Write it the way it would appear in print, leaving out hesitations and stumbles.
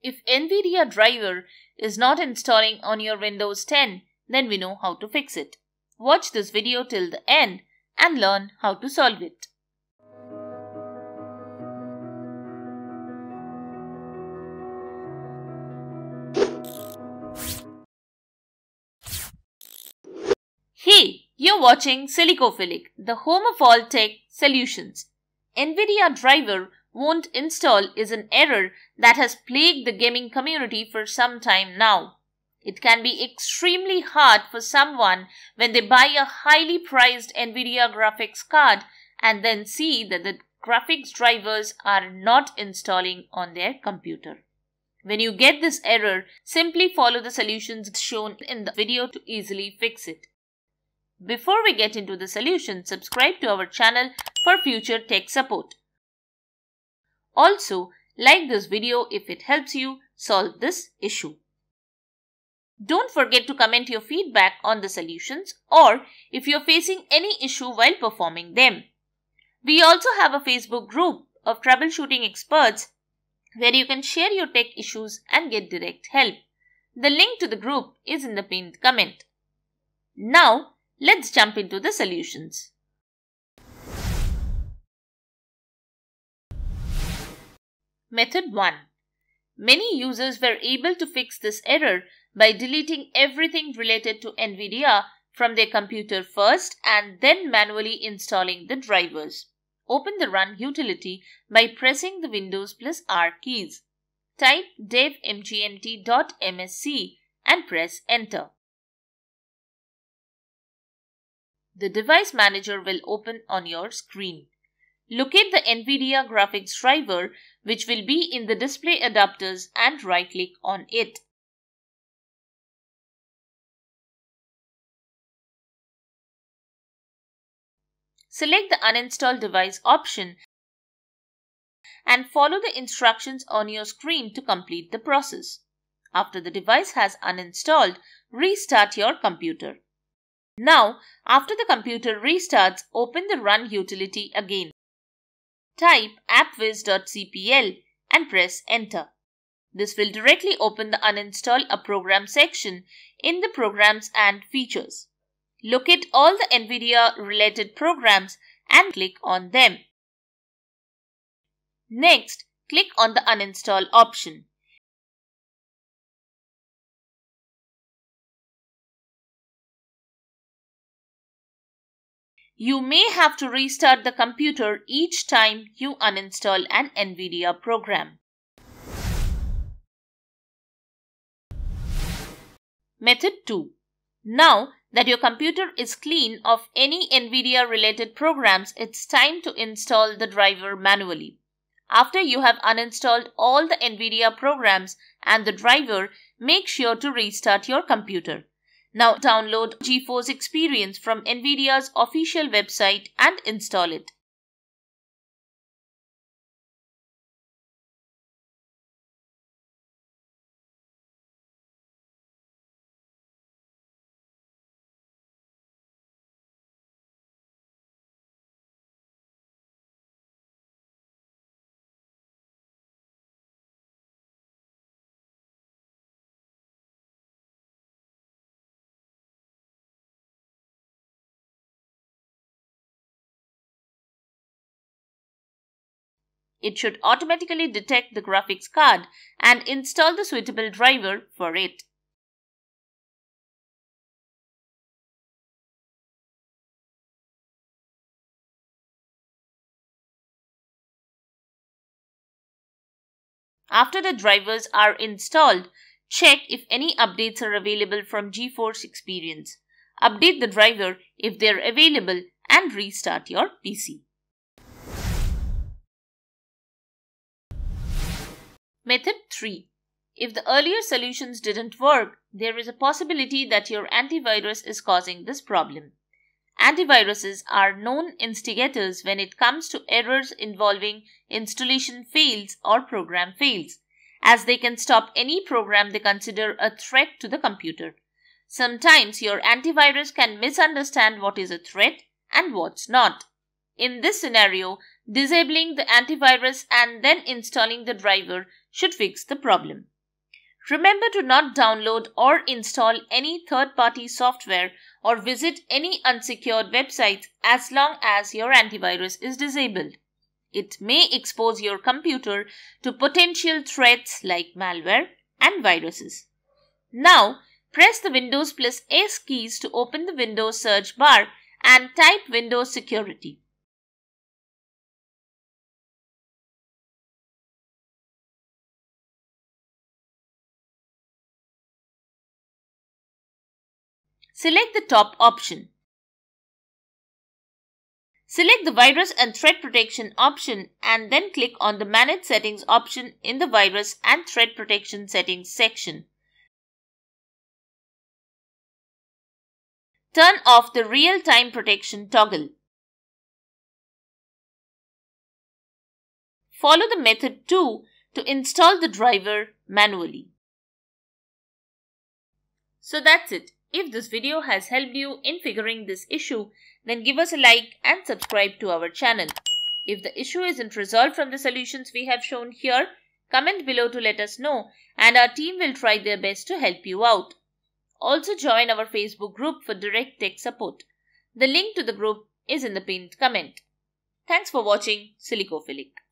If NVidia Driver is not installing on your Windows 10, then we know how to fix it. Watch this video till the end and learn how to solve it. Hey, you're watching Silicophilic, the home of all tech solutions. NVidia Driver won't install is an error that has plagued the gaming community for some time now. It can be extremely hard for someone when they buy a highly priced NVIDIA graphics card and then see that the graphics drivers are not installing on their computer. When you get this error, simply follow the solutions shown in the video to easily fix it. Before we get into the solution, subscribe to our channel for future tech support. Also, like this video if it helps you solve this issue. Don't forget to comment your feedback on the solutions or if you're facing any issue while performing them. We also have a Facebook group of troubleshooting experts where you can share your tech issues and get direct help. The link to the group is in the pinned comment. Now, let's jump into the solutions. Method 1. Many users were able to fix this error by deleting everything related to NVIDIA from their computer first and then manually installing the drivers. Open the Run utility by pressing the Windows plus R keys. Type devmgmt.msc and press Enter. The device manager will open on your screen. Locate the NVIDIA graphics driver, which will be in the display adapters, and right-click on it. Select the Uninstall Device option and follow the instructions on your screen to complete the process. After the device has uninstalled, restart your computer. Now, after the computer restarts, open the Run utility again. Type appwiz.cpl and press Enter. This will directly open the Uninstall a Program section in the Programs and Features. Locate all the NVIDIA related programs and click on them. Next, click on the Uninstall option. You may have to restart the computer each time you uninstall an NVIDIA program. Method 2. Now that your computer is clean of any NVIDIA related programs, it's time to install the driver manually. After you have uninstalled all the NVIDIA programs and the driver, make sure to restart your computer. Now download GeForce Experience from NVIDIA's official website and install it. It should automatically detect the graphics card and install the suitable driver for it. After the drivers are installed, check if any updates are available from GeForce Experience. Update the driver if they are available and restart your PC. Method 3. If the earlier solutions didn't work, there is a possibility that your antivirus is causing this problem. Antiviruses are known instigators when it comes to errors involving installation fails or program fails, as they can stop any program they consider a threat to the computer. Sometimes your antivirus can misunderstand what is a threat and what's not. In this scenario, disabling the antivirus and then installing the driver should fix the problem. Remember to not download or install any third-party software or visit any unsecured websites as long as your antivirus is disabled. It may expose your computer to potential threats like malware and viruses. Now, press the Windows plus S keys to open the Windows search bar and type Windows Security. Select the top option. Select the Virus and Threat Protection option and then click on the Manage Settings option in the Virus and Threat Protection Settings section. Turn off the Real-Time Protection toggle. Follow the method 2 to install the driver manually. So that's it. If this video has helped you in figuring this issue, then give us a like and subscribe to our channel. If the issue isn't resolved from the solutions we have shown here, comment below to let us know and our team will try their best to help you out. Also join our Facebook group for direct tech support. The link to the group is in the pinned comment. Thanks for watching Silicophilic.